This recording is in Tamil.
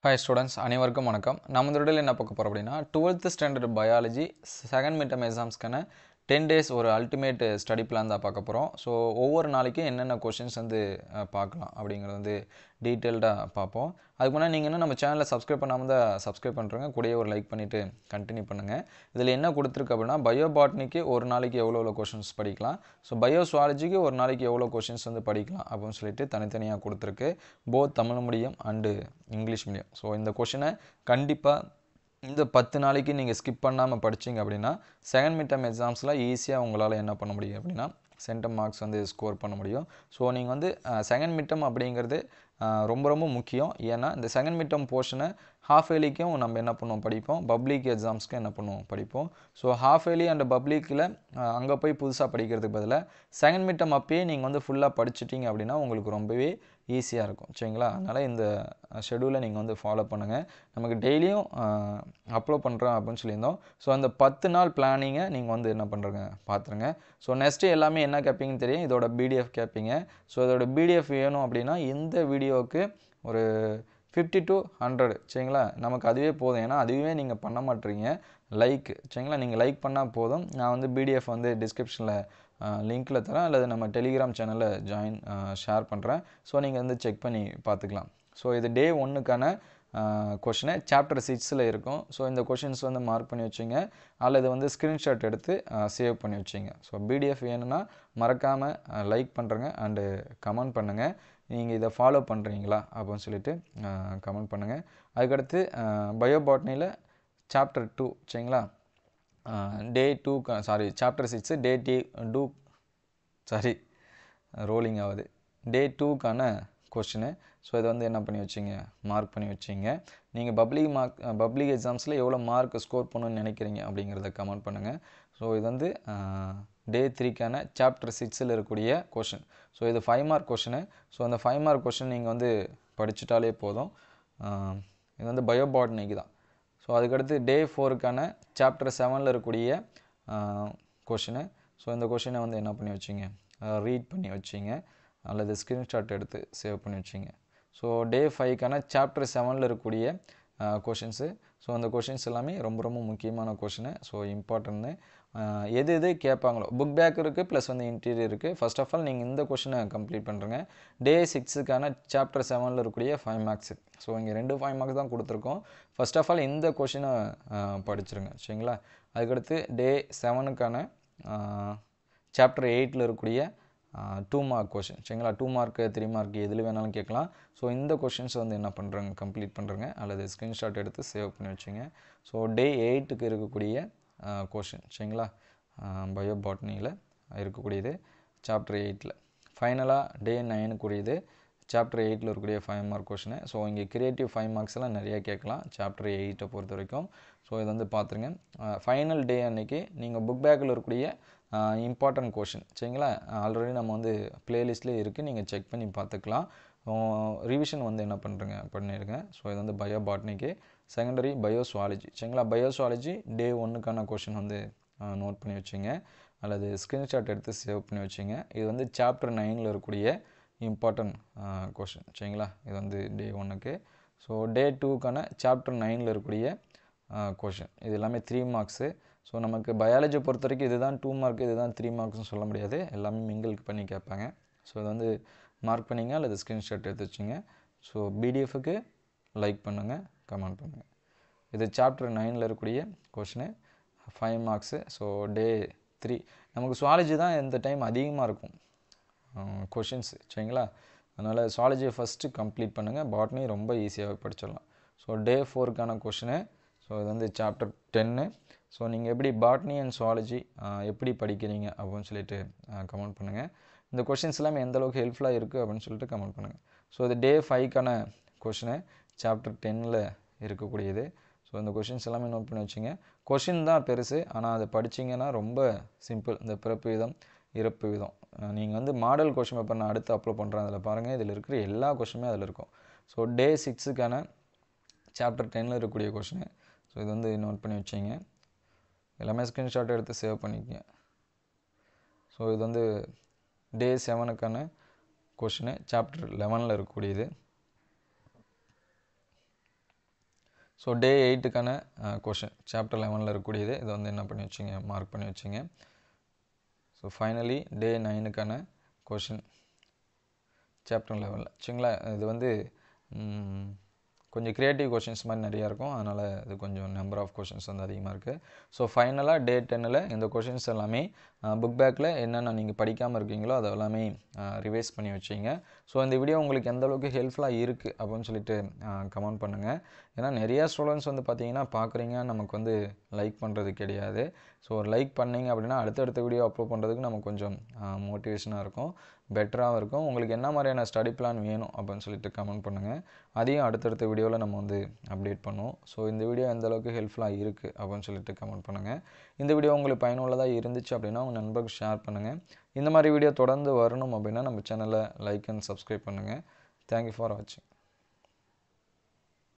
Hi students, அனைவருக்கும் வணக்கம். நம்ம இந்த வீடியோல என்ன பார்க்க போறோம் அப்படினா 12th standard biology second midterm examsக்கான 10 days ஒரு அல்டிமேட் ஸ்டடி பிளான் தான் பார்க்க போறோம். ஸோ ஒவ்வொரு நாளைக்கு என்னென்ன क्वेश्चंस வந்து பார்க்கலாம் அப்படிங்கறது வந்து டீடைலா பார்ப்போம். அதுக்கு முன்னாடி நீங்க இன்னும் நம்ம சேனலை சப்ஸ்கிரைப் பண்ணாம இருந்தா சப்ஸ்கிரைப் பண்றங்க. கூடவே ஒரு லைக் பண்ணிட்டு கண்டினியூ பண்ணுங்க. இதுல என்ன கொடுத்திருக்கு அப்படினா பயோ பாட்னிக்கு ஒரு நாளைக்கு எவ்வளவு क्वेश्चंस படிக்கலாம். ஸோ பயோ சுவாலஜிக்கு ஒரு நாளைக்கு எவ்வளவு क्वेश्चंस வந்து படிக்கலாம் அப்படினு சொல்லிட்டு தனித்தனியா கொடுத்திருக்கு. Both Tamil medium and English medium. So இந்த क्वेश्चனை கண்டிப்பா இந்த 10 நாளைக்கு நீங்க ஸ்கிப் பண்ணாம படிச்சீங்க அப்படினா செகண்ட் மிட் டர்ம் எக்ஸாம்ஸ்ல ஈஸியா உங்களால என்ன பண்ண முடியும் அப்படினா சென்டம் மார்க்ஸ் வந்து ஸ்கோர் பண்ண முடியும். ஸோ நீங்க வந்து செகண்ட் மிட் டர்ம் அப்படிங்கிறது ரொம்ப ரொம்ப முக்கியம். ஏன்னா இந்த செகண்ட் மிட் டர்ம் போர்ஷனை ஹாஃப் இயர்லிக்கும் நம்ம என்ன பண்ணுவோம் படிப்போம், பப்ளிக் எக்ஸாம்ஸ்க்கு என்ன பண்ணுவோம் படிப்போம். ஸோ ஹாஃப் இயர்லி அண்ட் பப்ளிக்கில் அங்கே போய் புதுசாக படிக்கிறதுக்கு பதிலாக செகண்ட் மிட் டர்ம் அப்பயே நீங்கள் வந்து ஃபுல்லாக படிச்சிட்டிங்க அப்படின்னா உங்களுக்கு ரொம்பவே ஈஸியாக இருக்கும். சரிங்களா? அதனால் இந்த ஷெடியூலை நீங்கள் வந்து ஃபாலோ பண்ணுங்கள். நமக்கு டெய்லியும் அப்லோட் பண்ணுறோம் அப்படின்னு சொல்லியிருந்தோம். ஸோ அந்த 10 நாள் பிளானிங்கை நீங்கள் வந்து என்ன பண்ணுறங்க பார்த்துருங்க. ஸோ நெக்ஸ்ட்டு எல்லாமே என்ன கேட்பீங்கன்னு தெரியும். இதோட பிடிஎஃப் கேட்பீங்க. ஸோ இதோட பிடிஎஃப் வேணும் அப்படின்னா இந்த வீடியோவுக்கு ஒரு 50 to 100 சரிங்களா? நமக்கு அதுவே போதும். ஏன்னா அதுவே நீங்கள் பண்ண மாட்டீங்க. லைக் சரிங்களா? நீங்கள் லைக் பண்ணால் போதும். நான் வந்து பிடிஎஃப் வந்து டிஸ்கிரிப்ஷனில் லிங்க்கில் தரேன் அல்லது நம்ம டெலிகிராம் சேனலில் ஷேர் பண்ணுறேன். ஸோ நீங்கள் வந்து செக் பண்ணி பார்த்துக்கலாம். ஸோ இது டே 1க்கான கொஷினை சாப்டர் 6ல் இருக்கும். ஸோ இந்த கொஷின்ஸ் வந்து மார்க் பண்ணி வச்சுங்க அல்லது வந்து ஸ்க்ரீன்ஷாட் எடுத்து சேவ் பண்ணி வச்சுங்க. ஸோ பிடிஎஃப் வேணும்னா மறக்காமல் லைக் பண்ணுறங்க அண்டு கமெண்ட் பண்ணுங்கள். நீங்கள் இதை ஃபாலோ பண்ணுறீங்களா அப்படின்னு சொல்லிட்டு கமெண்ட் பண்ணுங்கள். அதுக்கடுத்து பயோபாட்னியில் சாப்டர் 2 சரிங்களா? Day 2 sorry chapter 6 day 2 sorry rolling ஆகுது. Day 2க்கான question. ஸோ இதை வந்து என்ன பண்ணி வச்சிங்க, மார்க் பண்ணி வச்சிங்க. நீங்கள் பப்ளிக் எக்ஸாம்ஸில் எவ்வளோ மார்க் ஸ்கோர் பண்ணணும்னு நினைக்கிறீங்க அப்படிங்கிறத கமெண்ட் பண்ணுங்கள். ஸோ இது வந்து டே 3க்கான சாப்டர் 6ல் இருக்கக்கூடிய கொஷின். ஸோ இது 5 மார்க் கொஷினு. ஸோ அந்த 5 மார்க் கொஷின் நீங்கள் வந்து படிச்சுட்டாலே போதும். இது வந்து பயோபாட்னிக்கு தான். ஸோ அதுக்கடுத்து டே 4க்கான சாப்டர் 7ல் இருக்கக்கூடிய கொஷினு. ஸோ இந்த கொஷினை வந்து என்ன பண்ணி வச்சிங்க, ரீட் பண்ணி வச்சிங்க அல்லது ஸ்க்ரீன்ஷாட் எடுத்து சேவ் பண்ணி வச்சிங்க. ஸோ டே 5க்கான சாப்டர் 7ல் இருக்கக்கூடிய கொஷின்ஸு. ஸோ அந்த கொஷின்ஸ் எல்லாமே ரொம்ப ரொம்ப முக்கியமான கொஷினு. ஸோ இம்பார்ட்டன்ட்னு எது கேட்பாங்களோ புக் பேக் இருக்குது ப்ளஸ் வந்து இன்டீரியர் இருக்குது. ஃபர்ஸ்ட் ஆஃப் ஆல் நீங்கள் இந்த கொஷினை கம்ப்ளீட் பண்ணுறங்க. டே 6க்கான சாப்டர் 7ல் இருக்கக்கூடிய 5 மார்க்ஸ். ஸோ இங்கே 2 5 மார்க்ஸ் தான் கொடுத்துருக்கோம். ஃபர்ஸ்ட் ஆஃப் ஆல் இந்த கொஷினை படிச்சிருங்க சரிங்களா? அதுக்கடுத்து டே 7க்கான சாப்டர் 8ல் இருக்கக்கூடிய 2 மார்க் கொஷின் சரிங்களா? 2 மார்க்கு 3 மார்க் எதில் வேணாலும் கேட்கலாம். ஸோ இந்த கொஷின்ஸ் வந்து என்ன பண்ணுறங்க, கம்ப்ளீட் பண்ணுறங்க அல்லது ஸ்க்ரீன்ஷாட் எடுத்து சேவ் பண்ணி வச்சுங்க. ஸோ டே 8க்கு இருக்கக்கூடிய கொஷின் சரிங்களா? பயோபாட்னியில் இருக்கக்கூடியது சாப்டர் 8ல். ஃபைனலாக டே 9க்குரியது சாப்டர் 8ல் இருக்கக்கூடிய 5 மார்க் கொஷினு. ஸோ இங்கே கிரியேட்டிவ் 5 மார்க்ஸ்லாம் நிறையா கேட்கலாம் சாப்டர் 8 பொறுத்த வரைக்கும். ஸோ இது வந்து பார்த்துருங்க. ஃபைனல் டே அன்னைக்கு நீங்கள் புக் பேக்கில் இருக்கக்கூடிய இம்பார்ட்டன்ட் கொஷின் சரிங்களா? ஆல்ரெடி நம்ம வந்து பிளேலிஸ்ட்லேயே இருக்குது, நீங்கள் செக் பண்ணி பார்த்துக்கலாம். ரிவிஷன் வந்து என்ன பண்ணுறங்க பண்ணிடுங்க. ஸோ இது வந்து பயோபாட்னிக்கு செகண்டரி பயோசுவாலஜி சரிங்களா? பயோசுவாலஜி டே 1க்கான கொஷின் வந்து நோட் பண்ணி வச்சுங்க அல்லது ஸ்க்ரீன்ஷாட் எடுத்து சேவ் பண்ணி வச்சுங்க. இது வந்து சாப்டர் 9ல் இருக்கக்கூடிய இம்பார்ட்டன்ட் கொஷின் சரிங்களா? இது வந்து டே 1க்கு. ஸோ டே 2க்கான சாப்டர் 9ல் இருக்கக்கூடிய கொஷின். இது எல்லாமே 3 மார்க்ஸு. ஸோ நமக்கு பயாலஜி பொறுத்த வரைக்கும் இதுதான் 2 மார்க் இதுதான் 3 மார்க்ஸ்னு சொல்ல முடியாது. எல்லாமே மிங்கிள் பண்ணி கேட்பாங்க. ஸோ இது வந்து மார்க் பண்ணிங்க அல்லது ஸ்க்ரீன்ஷாட் எடுத்து வச்சுங்க. ஸோ பிடிஎஃப்க்கு லைக் பண்ணுங்கள், கமெண்ட் பண்ணுங்கள். இது சாப்டர் 9ல் இருக்கக்கூடிய கொஷினு 5 மார்க்ஸு. ஸோ டே 3 நமக்கு சுவாலஜி தான் இந்த டைம் அதிகமாக இருக்கும் கொஷின்ஸ் சரிங்களா? அதனால் சுவாலஜியை ஃபஸ்ட்டு கம்ப்ளீட் பண்ணுங்கள். பாட்னி ரொம்ப ஈஸியாக படிச்சிடலாம். ஸோ டே 4க்கான கொஷினு. ஸோ இது வந்து சாப்டர் 10. ஸோ நீங்கள் எப்படி பாட்னி அண்ட் சுவாலஜி எப்படி படிக்கிறீங்க அப்படின்னு சொல்லிட்டு கமெண்ட் பண்ணுங்கள். இந்த கொஷின்ஸ் எல்லாமே எந்தளவுக்கு ஹெல்ப்ஃபுல்லாக இருக்குது அப்படின்னு சொல்லிட்டு கமெண்ட் பண்ணுங்கள். ஸோ இது டே 5க்கான கொஷினு சாப்டர் 10ல் இருக்கக்கூடியது. ஸோ இந்த கொஷின்ஸ் எல்லாமே நோட் பண்ணி வச்சுங்க. கொஷின் தான் பெருசு, ஆனால் அதை படிச்சிங்கன்னா ரொம்ப சிம்பிள். இந்த பிறப்பு விதம் இறப்பு விதம் நீங்கள் வந்து மாடல் கொஷின் பேப்பர் நான் அடுத்து அப்லோட் பண்ணுறேன். அதில் பாருங்கள், இதில் இருக்கிற எல்லா கொஷினுமே அதில் இருக்கும். ஸோ டே 6க்கான சாப்டர் 10ல் இருக்கக்கூடிய கொஷினு. ஸோ இது வந்து நோட் பண்ணி வச்சிங்க. எல்லாமே ஸ்க்ரீன்ஷாட் எடுத்து சேவ் பண்ணிக்கங்க. ஸோ இது வந்து டே 7க்கான கொஷினு சாப்டர் 11ல் இருக்கக்கூடியது. ஸோ டே 8க்கான கொஷின் சாப்டர் 11ல் இருக்கக்கூடியது. இதை வந்து என்ன பண்ணி வச்சிங்க, மார்க் பண்ணி வச்சிங்க. ஸோ ஃபைனலி டே 9க்கான கொஷின் சாப்டர் 11ல் சரிங்களா. இது வந்து கொஞ்சம் க்ரியேட்டிவ் கொஷின்ஸ் மாதிரி நிறையா இருக்கும். அதனால் இது கொஞ்சம் நம்பர் ஆஃப் கொஷின்ஸ் வந்து அதிகமாக இருக்குது. ஸோ ஃபைனலாக டே 10ல் இந்த கொஷின்ஸ் எல்லாமே புக் பேக்கில் என்னென்ன நீங்கள் படிக்காமல் இருக்கீங்களோ அதை எல்லாமே ரிவைஸ் பண்ணி வச்சிங்க. ஸோ இந்த வீடியோ உங்களுக்கு எந்த அளவுக்கு ஹெல்ப்ஃபுல்லாக இருக்குது அப்படின்னு சொல்லிட்டு கமெண்ட் பண்ணுங்கள். ஏன்னா நிறையா ஸ்டூடெண்ட்ஸ் வந்து பார்த்தீங்கன்னா பார்க்குறீங்க, நமக்கு வந்து லைக் பண்ணுறது கிடையாது. ஸோ ஒரு லைக் பண்ணிங்க அப்படின்னா அடுத்தடுத்த வீடியோ அப்லோட் பண்ணுறதுக்கு நமக்கு கொஞ்சம் மோட்டிவேஷனாக இருக்கும், பெட்டராகவும் இருக்கும். உங்களுக்கு என்ன மாதிரியான ஸ்டடி பிளான் வேணும் அப்படின்னு சொல்லிட்டு கமெண்ட் பண்ணுங்கள். அதையும் அடுத்தடுத்த வீடியோவில் நம்ம வந்து அப்டேட் பண்ணுவோம். ஸோ இந்த வீடியோ எந்த அளவுக்கு ஹெல்ப்ஃபுல்லாக இருக்குது அப்படின்னு சொல்லிட்டு கமெண்ட் பண்ணுங்கள். இந்த வீடியோ உங்களுக்கு பயனுள்ளதாக இருந்துச்சு அப்படின்னா உங்கள் நண்பர்களுக்கு ஷேர் பண்ணுங்கள். இந்த மாதிரி வீடியோ தொடர்ந்து வரணும் அப்படின்னா நம்ம சேனலை லைக் அண்ட் சப்ஸ்கிரைப் பண்ணுங்கள். தேங்க்யூ ஃபார் வாட்சிங்.